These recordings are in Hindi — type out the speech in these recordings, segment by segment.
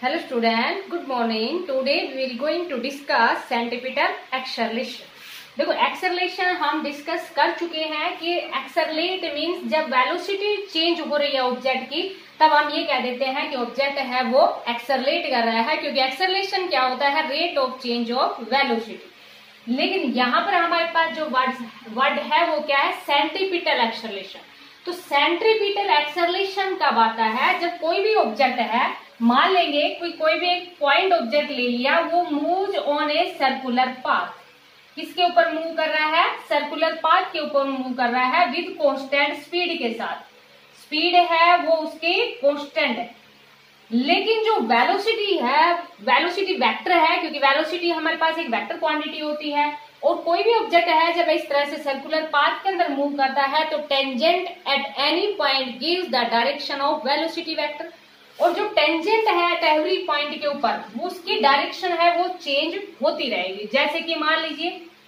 Hello student, good morning. Today we are going to discuss centripetal acceleration. देखो एक्सेलरेशन हम डिस्कस कर चुके हैं कि एक्सेलरेट मींस जब वेलोसिटी चेंज हो रही है ऑब्जेक्ट की, तब हम ये कह देते हैं कि ऑब्जेक्ट है वो एक्सेलरेट कर रहा है, क्योंकि एक्सेलरेशन क्या होता है, rate of change of velocity. लेकिन यहाँ पर हमारे पास जो वर्ड है वो क्या है, सेंट्रीपिटल एक्सेलरेशन। तो सेंट्रीपिटल एक्सेलरेशन कब आता है, जब कोई भी ऑब्जेक्ट है, मान लेंगे कोई भी एक पॉइंट ऑब्जेक्ट ले लिया, वो move on a circular path. किसके ऊपर मूव कर रहा है, सर्कुलर पाथ के ऊपर मूव कर रहा है विद कांस्टेंट स्पीड के साथ। स्पीड है वो उसकी कांस्टेंट है, लेकिन जो वेलोसिटी है, वेलोसिटी वेक्टर है, क्योंकि वेलोसिटी हमारे पास एक वेक्टर क्वांटिटी होती है। और कोई भी ऑब्जेक्ट है जब इस तरह से सर्कुलर पाथ के अंदर मूव करता है, तो tangent at any point gives the direction of velocity vector. और जो टेंजेंट है एट एवरी पॉइंट के ऊपर, वो उसकी डायरेक्शन है वो चेंज होती रहेगी। जैसे कि मान लीजिए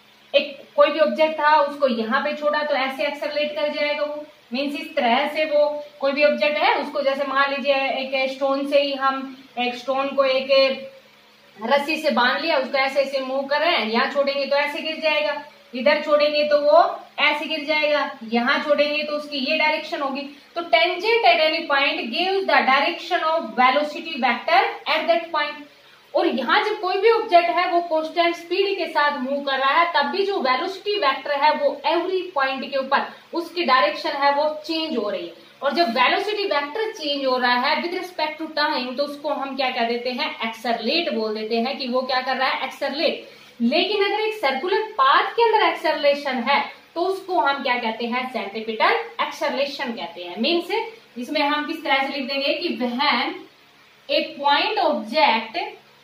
एक कोई भी ऑब्जेक्ट था, उसको यहाँ पे छोड़ा तो ऐसे एक्सेलरेट कर जाएगा वो, मीन्स इस तरह से वो कोई भी ऑब्जेक्ट है उसको, जैसे मान लीजिए एक स्टोन से ही हम एक स्टोन को एक रस्सी से बांध लिया, उसको ऐसे ऐसे मूव कर रहे हैं, यहाँ छोड़ेंगे तो ऐसे गिर जाएगा, इधर छोड़ेंगे तो वो ऐसे गिर जाएगा, यहाँ छोड़ेंगे तो उसकी ये डायरेक्शन होगी। तो tangent at any point gives the direction of velocity vector at that point. और यहाँ जब कोई भी ऑब्जेक्ट है वो कांस्टेंट स्पीड के साथ मूव कर रहा है, तब भी जो वेलोसिटी वेक्टर है वो एवरी पॉइंट के ऊपर उसकी डायरेक्शन है वो चेंज हो रही है। और जब वेलोसिटी वेक्टर चेंज हो रहा है विद रिस्पेक्ट टू टाइम, तो उसको हम क्या कह देते हैं, एक्सेलरेट बोल देते हैं कि वो क्या कर रहा है, एक्सेलरेट। लेकिन अगर एक सर्कुलर पाथ के अंदर एक्सेलरेशन है, तो उसको हम क्या कहते हैं, सेंट्रीपिटल एक्सेलरेशन कहते हैं। मीन्स इसमें हम किस तरह से लिख देंगे कि when a point object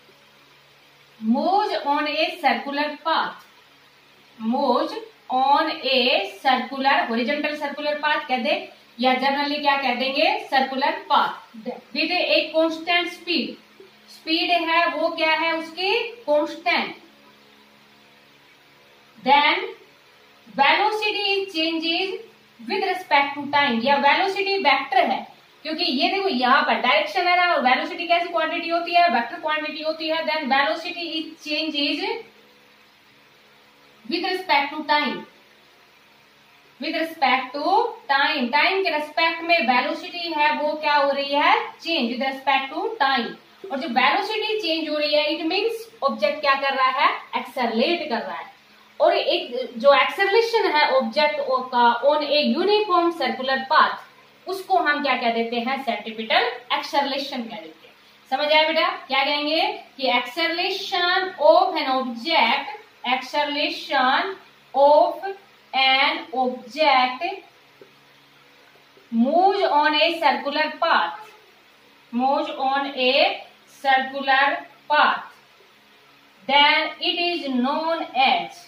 moves on a circular path, moves on a circular horizontal circular path कह दे, या जनरली क्या कह देंगे, circular path with a constant speed. Speed है वो क्या है उसकी constant, then velocity changes with respect to time, या वेलोसिटी वेक्टर है, क्योंकि ये देखो यहाँ पर डायरेक्शन है ना, और वेलोसिटी कैसी क्वांटिटी होती है, वेक्टर क्वांटिटी होती है। Then velocity is changes with respect to time, with respect to time, time के रिस्पेक्ट में वेलोसिटी है वो क्या हो रही है, change with respect to time. और जो वेलोसिटी चेंज हो रही है, इट मीन्स ऑब्जेक्ट क्या कर रहा है, एक्सेलरेट कर रहा है। और एक जो एक्सेलरेशन है ऑब्जेक्ट का on a uniform circular path, उसको हम क्या कह देते हैं, सेंट्रीपिटल एक्सेलरेशन कह देते हैं। समझ आया बेटा, क्या कहेंगे कि acceleration of an object, acceleration of an object moves on a circular path, moves on a circular path, then it is known as,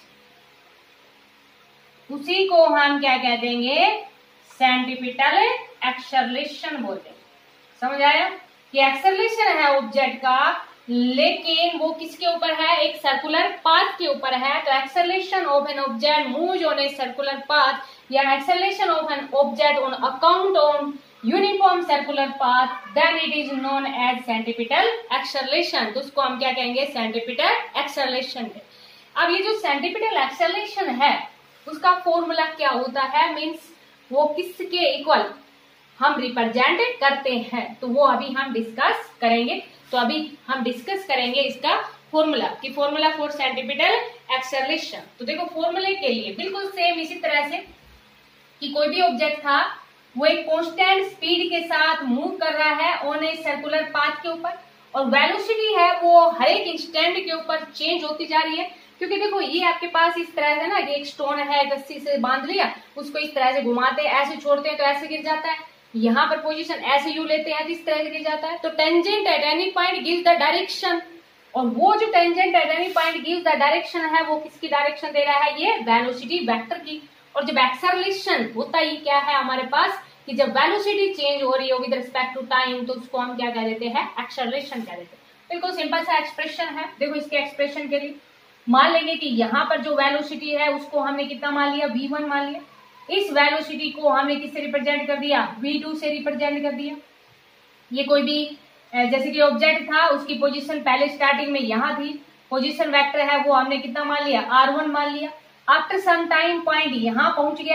उसी को हम क्या कह देंगे, सेंट्रीपिटल एक्सेलरेशन बोलते हैं। समझ आया कि एक्सेलरेशन है ऑब्जेक्ट का, लेकिन वो किसके ऊपर है, एक सर्कुलर पाथ के ऊपर है। तो acceleration of an object moves on a circular path, या acceleration of an object on account on uniform circular path, then it is known as centripetal acceleration. तो उसको हम क्या कहेंगे, सेंट्रीपिटल एक्सेलरेशन। अब ये जो सेंट्रीपिटल एक्सेलरेशन है उसका फॉर्मूला क्या होता है, मीन्स वो किसके इक्वल हम रिप्रेजेंट करते हैं, तो वो अभी हम डिस्कस करेंगे। तो अभी हम डिस्कस करेंगे इसका फॉर्मूला, कि फॉर्मूला फॉर सेंट्रीपिटल एक्सेलरेशन। तो देखो फॉर्मूले के लिए बिल्कुल सेम इसी तरह से कि कोई भी ऑब्जेक्ट था, वो एक कांस्टेंट स्पीड के साथ मूव कर रहा है ऑन ए सर्कुलर पाथ के ऊपर, और वेलोसिटी है वो हर एक इंस्टेंट के ऊपर चेंज होती जा रही है। क्योंकि देखो ये आपके पास इस तरह से ना कि एक स्टोन है, रस्सी से बांध लिया, उसको इस तरह से घुमाते हैं, ऐसे छोड़ते हैं तो ऐसे गिर जाता है, यहाँ पर पोजीशन ऐसे यू लेते हैं तो इस तरह से गिर जाता है। तो tangent at any point gives the direction, और वो जो tangent at any point gives the direction है वो किसकी डायरेक्शन दे रहा है, ये वेलोसिटी वेक्टर की। और जब एक्सेलरेशन होता ही क्या है हमारे पास, कि जब वेलोसिटी चेंज हो रही हो विद रिस्पेक्ट टू टाइम, तो उसको हम क्या कह देते हैं, एक्सेलरेशन कह देते हैं। बिल्कुल सिंपल सा एक्सप्रेशन है। देखो इसके एक्सप्रेशन के लिए मान लेंगे कि यहाँ पर जो वेलोसिटी है उसको हमने कितना मान लिया, v1 मान लिया। इस वेलोसिटी को हमने किससे रिप्रेजेंट कर दिया, v2 से रिप्रेजेंट कर दिया। ये कोई भी जैसे कि ऑब्जेक्ट था उसकी पोजीशन पहले स्टार्टिंग में यहाँ थी, पोजीशन वेक्टर है वो हमने कितना मान लिया, r1 मान लिया। आफ्टर सम टाइम पॉइंट यहाँ पहुंच गया,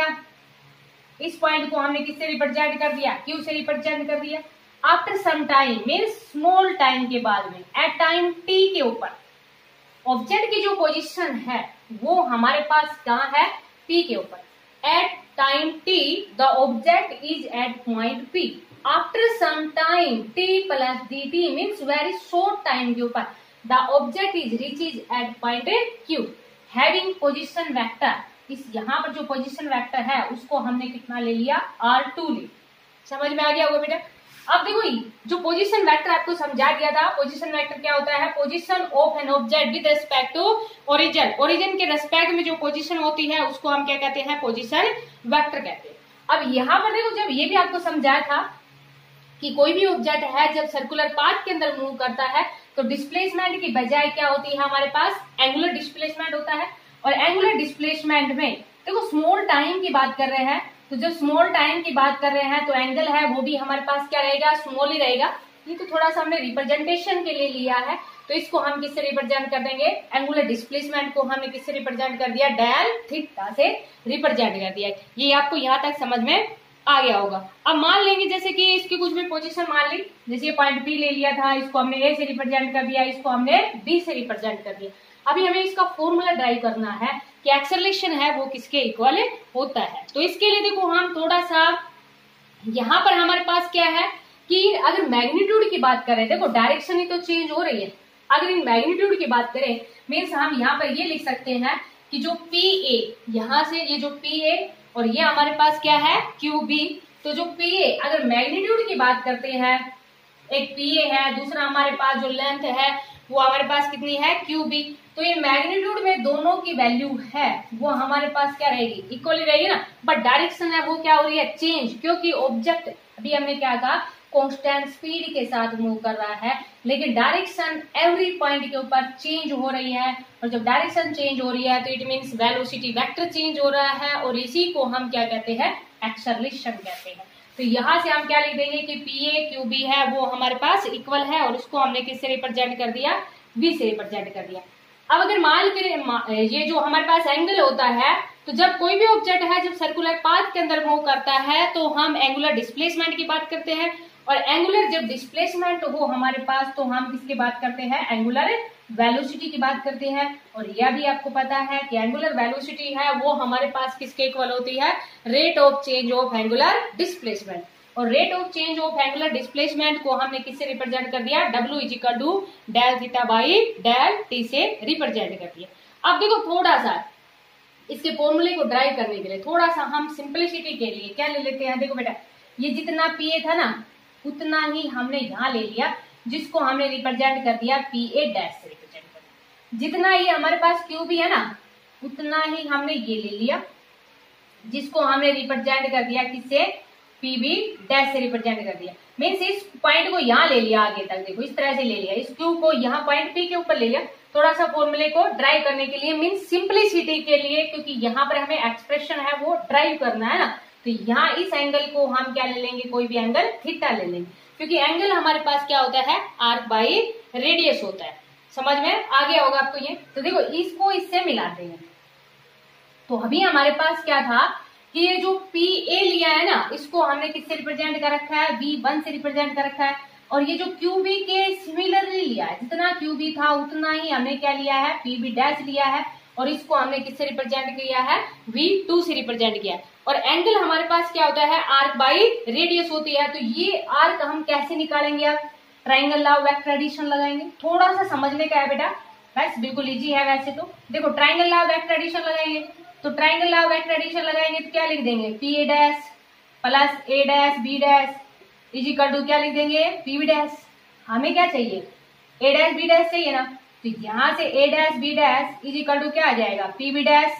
इस पॉइंट को हमने किससे रिप्रेजेंट कर दिया, q से रिप्रेजेंट कर दिया। After some time means small time के बाद में, एट टाइम t के ऊपर ऑब्जेक्ट की जो पोजीशन है वो हमारे पास कहाँ है, p के ऊपर। At time t the object is at point p। After some time t plus dt means very short time के ऊपर the object is reaches at point q having position vector. इस यहाँ पर जो पोजीशन वेक्टर है उसको हमने कितना ले लिया, r2 ले। समझ में आ गया होगा बेटा। अब देखो जो पोजीशन वेक्टर आपको समझा दिया था, पोजीशन वेक्टर क्या होता है, position of an object with respect to origin. Origin के रेस्पेक्ट में जो पोजीशन होती है उसको हम क्या कहते हैं, पोजीशन वेक्टर कहते हैं। अब यहाँ पर देखो जब ये भी आपको समझाया था कि कोई भी ऑब्जेक्ट है जब सर्कुलर पाथ के अंदर मूव करता है तो डिस्प्लेसमेंट की बजाय क्या होती है हमारे पास, एंगुलर डिस्प्लेसमेंट होता है। और एंगुलर डिस्प्लेसमेंट में देखो स्मॉल टाइम की बात कर रहे हैं, तो जब स्मॉल टाइम की बात कर रहे हैं तो एंगल है वो भी हमारे पास क्या रहेगा, स्मॉल ही रहेगा। ये तो थोड़ा सा हमने रिप्रेजेंटेशन के लिए लिया है, तो इसको हम किससे रिप्रेजेंट कर देंगे, एंगुलर डिस्प्लेसमेंट को हमने किससे रिप्रेजेंट कर दिया, डेल थीटा से रिप्रेजेंट कर दिया। ये आपको यहाँ तक समझ में आ गया होगा। अब मान लेंगे जैसे कि इसकी कुछ भी पोजीशन मान ली, जैसे ये पॉइंट P ले लिया था, इसको हमने A से रिप्रेजेंट कर दिया, इसको हमने B से रिप्रेजेंट कर दिया। अभी हमें इसका फॉर्मूला ड्राइव करना है कि एक्सेलरेशन है वो किसके इक्वल होता है। तो इसके लिए देखो हम थोड़ा सा यहाँ पर हमारे पास क्या है कि अगर मैग्नीट्यूड की बात करें, देखो डायरेक्शन ही तो चेंज हो रही है। अगर इन मैग्नीट्यूड की बात करें मीन्स हम यहाँ पर ये लिख सकते हैं कि जो PA यहाँ से ये जो PA और ये हमारे पास क्या है QB। तो जो PA अगर मैग्नीट्यूड की बात करते हैं, एक PA है, दूसरा हमारे पास जो लेंथ है वो हमारे पास कितनी है QB। तो ये मैग्नीट्यूड में दोनों की वैल्यू है वो हमारे पास क्या रहेगी, इक्वली रहेगी ना। बट डायरेक्शन है वो क्या हो रही है, चेंज, क्योंकि ऑब्जेक्ट अभी हमने क्या कहा, कांस्टेंट स्पीड के साथ मूव कर रहा है, लेकिन डायरेक्शन एवरी पॉइंट के ऊपर चेंज हो रही है। और जब डायरेक्शन चेंज हो रही है तो it means velocity vector change हो रहा है, और इसी को हम क्या कहते हैं, एक्सेलरेशन कहते हैं। तो यहाँ से हम क्या लिख देंगे कि PA QB है वो हमारे पास इक्वल है, और उसको हमने किससे रिप्रेजेंट कर दिया, V से रिप्रेजेंट कर दिया। अब अगर मान के ये जो हमारे पास एंगल होता है, तो जब कोई भी ऑब्जेक्ट है जब सर्कुलर पाथ के अंदर मूव करता है तो हम एंगुलर डिस्प्लेसमेंट की बात करते हैं, और एंगुलर जब डिस्प्लेसमेंट हो हमारे पास तो हम किसकी बात करते हैं, एंगुलर वेलोसिटी की बात करते हैं। और यह भी आपको पता है कि एंगुलर वेलोसिटी है वो हमारे पास किसके इक्वल होती है, rate of change of angular displacement. और rate of change of angular displacement को हमने किससे रिप्रेजेंट कर दिया, W equal to del theta by del t से रिप्रेजेंट कर दिया। अब देखो थोड़ा सा इसके फॉर्मूले को ड्राइव करने के लिए थोड़ा सा हम सिंपलिसिटी के लिए क्या ले लेते हैं, देखो बेटा ये जितना PA था ना उतना ही हमने यहाँ ले लिया, जिसको हमने रिप्रेजेंट कर दिया PA डैश से रिप्रेजेंट कर दिया। जितना ही हमारे पास QB है ना उतना ही हमने ये ले लिया, जिसको हमने रिप्रेजेंट कर दिया किससे, PB डैश से रिप्रेजेंट कर दिया। मीन्स इस पॉइंट को यहाँ ले लिया, आगे तक देखो इस तरह से ले लिया, इस Q को यहाँ पॉइंट P के ऊपर ले लिया, थोड़ा सा फॉर्मूले को ड्राइव करने के लिए, मीन्स सिंपलिसिटी के लिए, क्योंकि यहाँ पर हमें एक्सप्रेशन है वो ड्राइव करना है ना। तो यहाँ इस एंगल को हम क्या ले लेंगे, कोई भी एंगल थीटा ले लेंगे, क्योंकि एंगल हमारे पास क्या होता है, आर्क बाई रेडियस होता है। समझ में आ गया होगा आपको ये। तो देखो इसको इससे मिलाते हैं, तो अभी हमारे पास क्या था कि ये जो PA लिया है ना इसको हमने किससे रिप्रेजेंट कर रखा है, V1 से रिप्रेजेंट कर रखा है। और ये जो QB के सिमिलरली लिया है, जितना QB था उतना ही हमने क्या लिया है, PB डैश लिया है, और इसको हमने किससे रिप्रेजेंट किया है, V2 से रिप्रेजेंट किया है। और एंगल हमारे पास क्या होता है, आर्क बाई रेडियस होती है। तो ये आर्क हम कैसे निकालेंगे, आप ट्राइंगल लॉ वेक्टर एडिशन लगाएंगे। थोड़ा सा समझने का है बेटा, बस बिल्कुल इजी है वैसे तो। देखो ट्राइंगल लॉ वेक्टर एडिशन लगाएंगे, तो ट्राइंगल लॉ वेक्टर एडिशन लगाएंगे तो क्या लिख देंगे, PA dash plus A dash B dash is equal to क्या लिख देंगे, PB डैश। हमें क्या चाहिए, A डैश B डैश चाहिए ना, तो यहाँ से A dash B dash is equal to क्या आ जाएगा, PB dash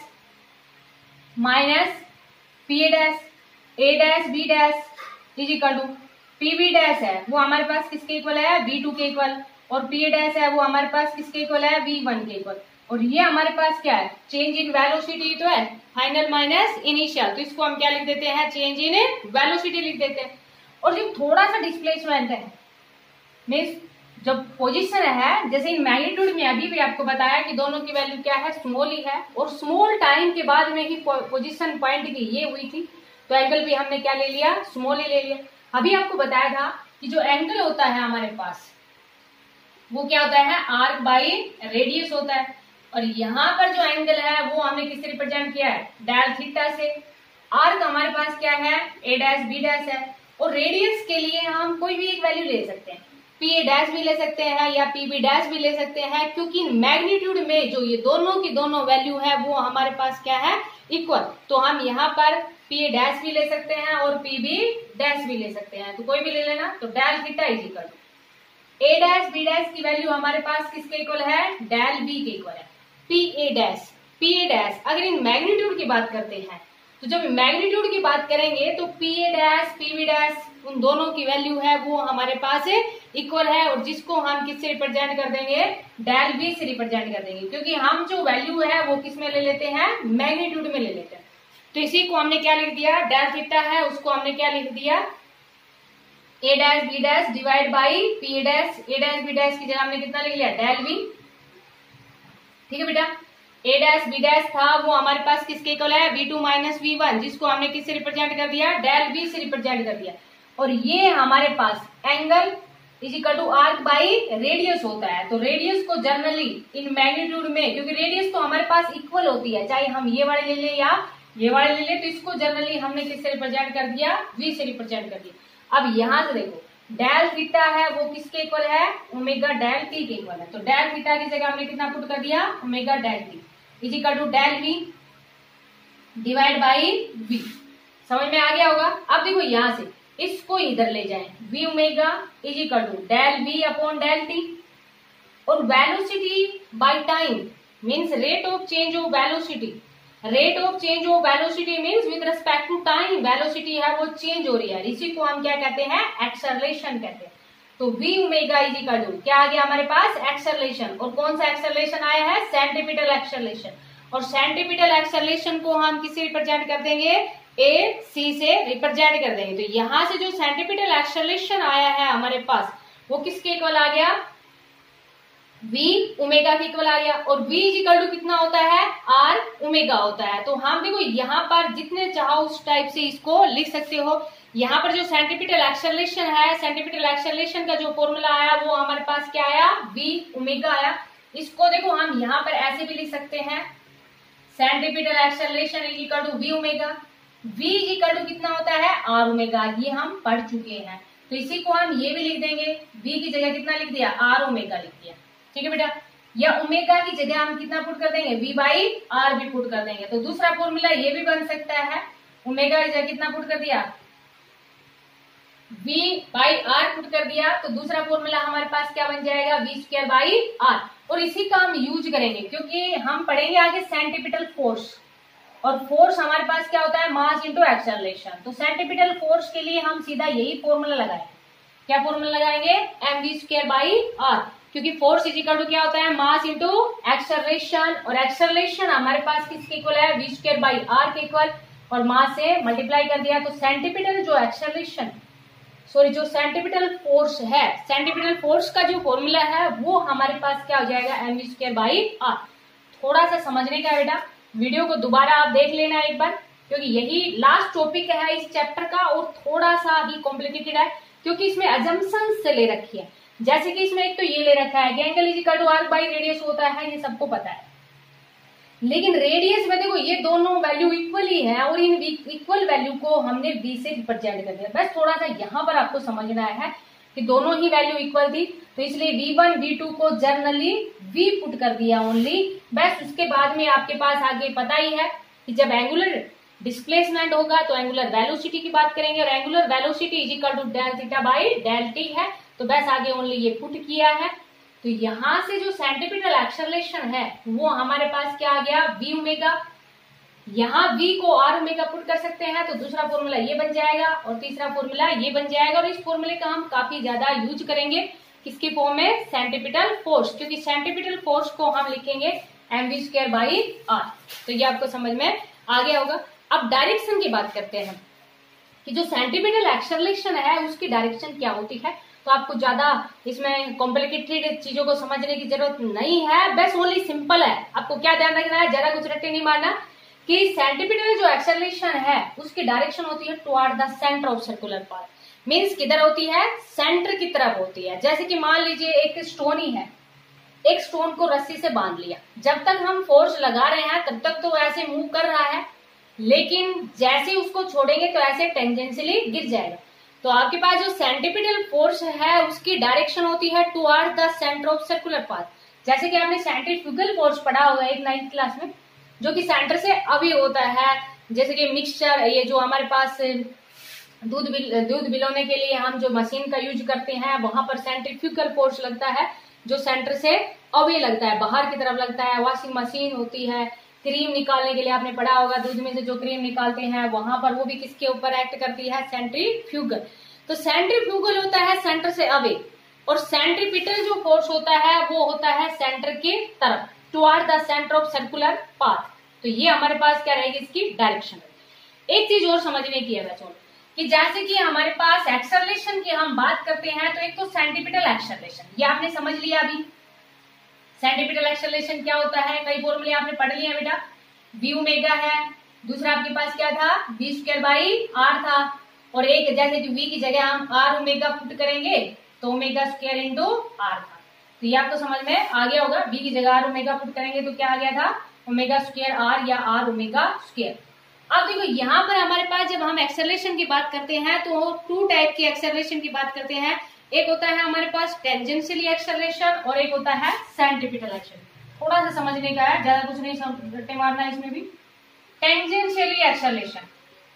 minus PA dash. A dash B dash is equal टू PB डैश है वो हमारे पास किसके इक्वल है, V2 के इक्वल, और PA डैश है वो हमारे पास किसके इक्वल है, V1 के इक्वल। और ये हमारे पास क्या है, चेंज इन वेलोसिटी तो है, फाइनल माइनस इनिशियल, तो इसको हम क्या लिख देते हैं, चेंज इन वेलोसिटी लिख देते हैं। और जो थोड़ा सा डिस्प्लेसमेंट है मीन्स जब पोजीशन है, जैसे इन मैग्नीट्यूड में अभी भी आपको बताया कि दोनों की वैल्यू क्या है, स्मॉल ही है, और स्मॉल टाइम के बाद में ही पोजीशन पॉइंट की ये हुई थी, तो एंगल भी हमने क्या ले लिया, स्मॉल ही ले लिया। अभी आपको बताया था कि जो एंगल होता है हमारे पास वो क्या होता है, आर्क बाई रेडियस होता है, और यहाँ पर जो एंगल है वो हमने किससे रिप्रेजेंट किया है, डेल थीटा से। आर्क हमारे पास क्या है, ए डैश बी डैश है, और रेडियस के लिए हम कोई भी एक वैल्यू ले सकते हैं, पी ए डैश भी ले सकते हैं या पी बी डैश भी ले सकते हैं, क्योंकि मैग्नीट्यूड में जो ये दोनों की दोनों वैल्यू है वो हमारे पास क्या है, इक्वल। तो हम यहाँ पर पी ए डैश भी ले सकते हैं और पी बी डैश भी ले सकते हैं, तो कोई भी ले लेना। तो del theta is equal A dash B dash की वैल्यू हमारे पास किसके इक्वल है, डेल बी के इक्वल है। पी ए डैश अगर इन मैग्नीट्यूड की बात करते हैं, तो जब मैग्नीट्यूड की बात करेंगे तो P A dash P B dash उन दोनों की वैल्यू है वो हमारे पास इक्वल है, और जिसको हम किससे रिप्रेजेंट कर देंगे, डेल बी से रिप्रेजेंट कर देंगे, क्योंकि हम जो वैल्यू है वो किस में ले लेते हैं, मैग्नीट्यूड में ले लेते हैं। तो इसी को हमने क्या लिख दिया, डेल थीटा है उसको हमने क्या लिख दिया, A dash B dash divide by P A dash B dash की जगह हमने कितना लिख लिया, डेल बी। ठीक है बेटा, ए डैश बी डैश था वो हमारे पास किसके इक्वल है, V2 माइनस V1, जिसको हमने किससे रिप्रेजेंट कर दिया, डेल बी से रिप्रेजेंट कर दिया। और ये हमारे पास angle is equal to arc by radius होता है। तो रेडियस को जनरली इन मैग्नीट्यूड में, क्योंकि रेडियस तो हमारे पास इक्वल होती है, चाहे हम ये वाले ले लें या ये वाले ले लें, तो इसको जनरली हमने किससे रिप्रेजेंट कर दिया, V से रिप्रेजेंट कर दिया। अब यहाँ से देखो डेल थीटा है वो किसके इक्वल है, ओमेगा डेल टी के इक्वल है। तो डेल थीटा की जगह हमने कितना पुट कर दिया, omega del T is equal to del V divide by V. समझ में आ गया होगा। अब देखो यहाँ से इसको इधर ले जाएं, V omega is equal to del V upon del T, और velocity by time means rate of change of velocity. Rate of change of velocity means with respect to time velocity है वो चेंज हो रही है, इसी को हम क्या कहते हैं, एक्सेलरेशन कहते हैं। तो v omega is equal to क्या आ गया हमारे पास, एक्सेलरेशन। और कौन सा एक्सेलरेशन आया है, सेंटीमीटर एक्सेलरेशन। और सेंटीमीटर एक्सेलरेशन को हम किससे रिप्रेजेंट कर देंगे, ए सी से रिप्रेजेंट कर देंगे। तो यहां से जो सेंटीमीटर एक्सेलरेशन आया है हमारे पास वो किसके इक्वल आ गया, v ओमेगा के इक्वल आ गया। और v इज इक्वल टू कितना होता है, r ओमेगा होता है। तो हम देखो यहाँ पर जितने चाहो उस टाइप से इसको लिख सकते हो। यहाँ पर जो सेंटीमीटर एक्सेलरेशन है, सेंटीमीटर एक्सेलरेशन का जो फॉर्मूला आया वो हमारे पास क्या आया, v ओमेगा आया। इसको देखो हम यहाँ पर ऐसे भी लिख सकते हैं, centimetre acceleration is equal to v omega. v is equal to कितना होता है, r ओमेगा, ये हम पढ़ चुके हैं। तो इसी को हम ये भी लिख देंगे, v की जगह कितना लिख दिया, r ओमेगा लिख दिया। ठीक है बेटा, या ओमेगा की जगह हम कितना पुट कर देंगे, v बाई आर भी पुट कर देंगे। तो दूसरा फॉर्मूला ये भी बन सकता है, ओमेगा की जगह कितना पुट कर दिया, v बाई आर पुट कर दिया। तो दूसरा फॉर्मूला हमारे पास क्या बन जाएगा, v स्क्वायर बाई आर। और इसी का हम यूज करेंगे क्योंकि हम पढ़ेंगे आगे सेंटीपिटल फोर्स, और फोर्स हमारे पास क्या होता है, मास इंटू एक्सेलरेशन। तो सेंटीपिटल फोर्स के लिए हम सीधा यही फॉर्मूला लगाएंगे। क्या फॉर्मूला लगाएंगे, mv स्क्वायर बाई आर, क्योंकि फोर्स इज इक्वल टू क्या होता है, मास इंटू एक्सेलरेशन। और एक्सेलरेशन हमारे पास किसके इक्वल है, v स्क्वायर बाई आर के इक्वल, और मास से मल्टीप्लाई कर दिया। तो सेंटीपिटल जो एक्सेलरेशन जो सेंटीपिटल फोर्स है, सेंटीपिटल फोर्स का जो फॉर्मूला है वो हमारे पास क्या हो जाएगा, mv स्क्वायर बाई आर। थोड़ा सा समझने का बेटा, वीडियो को दोबारा आप देख लेना एक बार, क्योंकि यही लास्ट टॉपिक है इस चैप्टर का, और थोड़ा सा ही कॉम्प्लिकेटेड है क्योंकि इसमें अजम्पशंस से ले रखी है। जैसे कि इसमें एक तो ये ले रखा है कि angle is equal to arc by radius होता है, ये सबको पता है। लेकिन रेडियस में देखो ये दोनों वैल्यू इक्वल ही है, और इन इक्वल वैल्यू को हमने v से रिप्रेजेंट कर दिया। बस थोड़ा सा यहाँ पर आपको समझना है कि दोनों ही वैल्यू इक्वल थी, तो इसलिए v1 v2 को जनरली v पुट कर दिया ओनली। बस उसके बाद में आपके पास आगे पता ही है कि जब एंगुलर डिस्प्लेसमेंट होगा तो एंगुलर वेलोसिटी की बात करेंगे, और angular velocity is equal to del theta by del T है। तो बस आगे ओनली ये पुट किया है। तो यहां से जो सेंटीपिटल एक्सेलरेशन है वो हमारे पास क्या आ गया, v ओमेगा। यहाँ v को r ओमेगा पुट कर सकते हैं, तो दूसरा फॉर्मूला ये बन जाएगा और तीसरा फॉर्मूला ये बन जाएगा। और इस फॉर्मूले का हम काफी ज्यादा यूज करेंगे किसकी फॉर्म में, सेंटीपिटल फोर्स, क्योंकि सेंटीपिटल फोर्स को हम लिखेंगे mv स्क्वायर बाई r। तो ये आपको समझ में आ गया होगा। अब डायरेक्शन की बात करते हैं कि जो सेंटीपिटल एक्सेलरेशन है उसकी डायरेक्शन क्या होती है। तो आपको ज्यादा इसमें कॉम्प्लिकेटेड चीजों को समझने की जरूरत नहीं है, बस ओनली सिंपल है। आपको क्या ध्यान रखना है, ज्यादा कुछ रट्टे नहीं मारना कि सेंटीपिटल जो एक्सेलरेशन है उसकी डायरेक्शन होती है toward the centre of circular path. Means किधर होती है, सेंटर की तरफ होती है। जैसे कि मान लीजिए एक स्टोन ही है, एक स्टोन को रस्सी से बांध लिया, जब तक हम फोर्स लगा रहे हैं तब तक तो ऐसे मूव कर रहा है, लेकिन जैसे उसको छोड़ेंगे तो ऐसे टेंजेंशियली गिर जाएगा। तो आपके पास जो सेंटीपिटल फोर्स है उसकी डायरेक्शन होती है toward the centre of circular path. जैसे कि आपने सेंट्रीफ्यूगल फोर्स पढ़ा होगा एक 9th क्लास में, जो कि सेंटर से अवे होता है। जैसे कि मिक्सचर, ये जो हमारे पास दूध बिलोने के लिए हम जो मशीन का यूज करते हैं, वहां पर सेंट्रीफ्यूगल फोर्स लगता है जो सेंटर से अवे लगता है, बाहर की तरफ लगता है। वॉशिंग मशीन होती है, क्रीम निकालने के लिए आपने पढ़ा होगा, दूध में से जो क्रीम निकालते हैं वहां पर वो भी किसके ऊपर एक्ट करती है, सेंट्रीफ्यूगल। तो सेंट्रीफ्यूगल होता है सेंटर से अवे, और सेंट्रीपिटल जो फोर्स होता है वो होता है सेंटर की तरफ, toward the centre of circular path. तो ये हमारे पास क्या रहेगी, इसकी डायरेक्शन। एक चीज और समझने की है बच्चों, कि जैसे कि हमारे पास एक्सेलरेशन की हम बात करते हैं, तो एक तो सेंटीपिटल एक्सेलरेशन, ये आपने समझ लिया अभी। सेंटीपिटल एक्सेलरेशन क्या होता है, कई फॉर्मूले आपने पढ़ लिए हैं बेटा। v ओमेगा है, दूसरा आपके पास क्या था, v स्क्वायर बाई r था, और एक जैसे कि v की जगह हम r ओमेगा पुट करेंगे तो ओमेगा स्क्वायर इंटू r था। तो ये आपको समझ में आ गया होगा, v की जगह r ओमेगा पुट करेंगे तो क्या आ गया था, ओमेगा स्क्वायर r या r ओमेगा स्क्वायर। अब देखो यहाँ पर हमारे पास जब हम एक्सेलरेशन की बात करते हैं तो 2 टाइप की एक्सेलरेशन की बात करते हैं। एक होता है हमारे पास टेंजेंशियली एक्सेलरेशन और एक होता है सेंटीपिटल एक्सेलरेशन। थोड़ा सा समझने का है, ज्यादा कुछ नहीं रट्टे मारना है इसमें भी। टेंजेंशियली एक्सेलरेशन,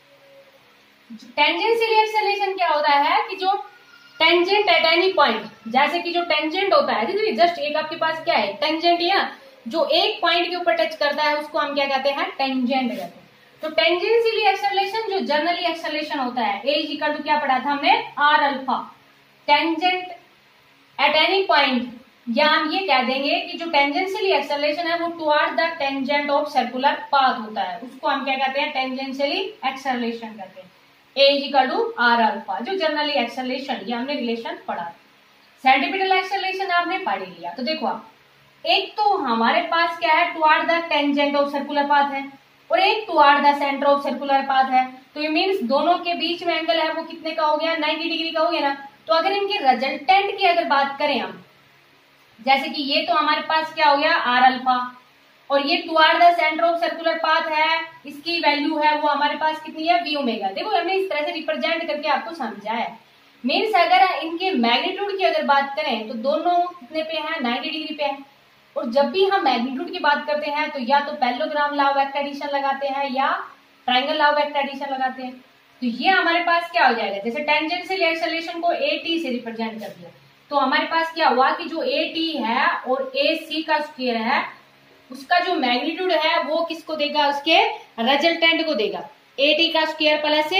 टेंजेंशियली एक्सेलरेशन क्या होता है कि जो टेंजेंट एट एनी पॉइंट, जैसे कि जो टेंजेंट होता है, जस्ट एक आपके पास क्या है, टेंजेंट, या जो एक पॉइंट के ऊपर टच करता है उसको हम क्या कहते हैं, टेंजेंट कहते हैं। तो टेंजेंशियली एक्सेलरेशन जो जनरली एक्सेलरेशन होता है, ए इज इक्वल टू क्या पढ़ा था हमने, R alpha, tangent at any point, या हम ये कह देंगे कि जो टेंजेंशियली एक्सेलरेशन है वो toward the tangent of circular path होता है, उसको हम क्या कहते हैं, टेंजेंशियली एक्सेलरेशन कहते हैं। A is equal to R alpha, जो जनरली एक्सेलरेशन, ये हमने रिलेशन पढ़ा। सेंटीपिटल एक्सेलरेशन आपने पढ़ लिया। तो देखो आप, एक तो हमारे पास क्या है, toward the tangent of circular path है, और एक toward the centre of circular path है। तो ये मीन्स दोनों के बीच में एंगल है वो कितने का हो गया, 90 डिग्री का हो गया ना। तो अगर इनके रिजल्टेंट की अगर बात करें हम, जैसे कि ये तो हमारे पास क्या हो गया, आर अल्फा, और ये toward the centre of circular path है, इसकी वैल्यू है वो हमारे पास कितनी है, वी ओमेगा। देखो हमने इस तरह से रिप्रेजेंट करके आपको समझाया। मीन्स अगर इनके मैग्नीट्यूड की अगर बात करें तो दोनों कितने पे है, 90 डिग्री पे है। और जब भी हम मैग्नीट्यूड की बात करते हैं तो या तो parallelogram law of vector addition लगाते हैं या triangle law of vector addition लगाते हैं। तो ये हमारे पास क्या हो जाएगा, जैसे टेंजेंशियल एक्सेलरेशन को AT से रिप्रेजेंट कर दिया, तो हमारे पास क्या हुआ कि जो AT है और AC का स्क्वायर है, उसका जो मैग्नीट्यूड है वो किसको देगा, उसके रिजल्टेंट को देगा। AT का स्क्वायर प्लस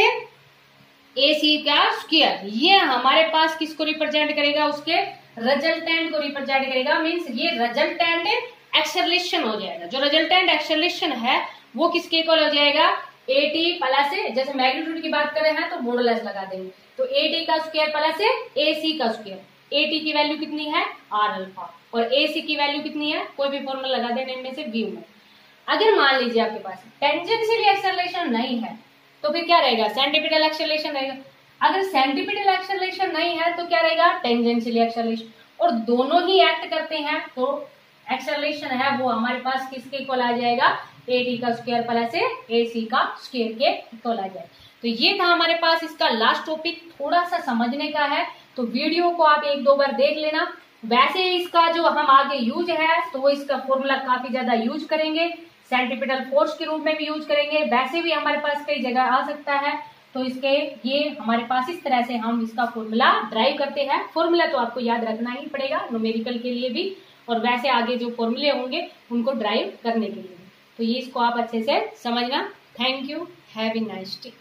AC का स्क्वायर, ये हमारे पास किसको रिप्रेजेंट करेगा, उसके रिजल्टेंट को रिप्रेजेंट करेगा। मींस ये रिजल्टेंट एक्सेलरेशन हो जाएगा। जो रिजल्टेंट एक्सेलरेशन है वो किसके इक्वल हो जाएगा, AT प्लस, जैसे मैग्नीट्यूड की बात कर रहे हैं तो मॉडुलस लगा देंगे, तो AT का स्क्वायर प्लस AC का स्क्वायर। AT की वैल्यू कितनी है, आर अल्फा, और AC की वैल्यू कितनी है, कोई भी फॉर्मूला लगा देने इनमें से V में। अगर मान लीजिए आपके पास टेंजेंशियल एक्सेलरेशन नहीं है तो फिर क्या रहेगा, सेंटीपिटल एक्सेलरेशन रहेगा। अगर सेंटीपिटल एक्सेलरेशन नहीं है तो क्या रहेगा, टेंजेंशियल एक्सेलरेशन। और दोनों ही एक्ट करते हैं तो एक्सेलरेशन है वो हमारे पास किसके इक्वल आ जाएगा, AT का स्क्वायर प्लस AC का स्क्वायर के इक्वल आ जाएगा। तो ये था हमारे पास इसका लास्ट टॉपिक, थोड़ा सा समझने का है, तो वीडियो को आप 1-2 बार देख लेना। वैसे इसका जो हम आगे यूज है तो वो इसका फॉर्मूला काफी ज्यादा यूज करेंगे, सेंटीपिटल फोर्स के रूप में भी यूज करेंगे, वैसे भी हमारे पास कई जगह आ सकता है। तो इसके ये हमारे पास इस तरह से हम इसका फॉर्मूला ड्राइव करते हैं। फॉर्मूला तो आपको याद रखना ही पड़ेगा न्यूमेरिकल के लिए भी, और वैसे आगे जो फॉर्मूले होंगे उनको ड्राइव करने के लिए भी। तो ये इसको आप अच्छे से समझना। Thank you, have a nice day.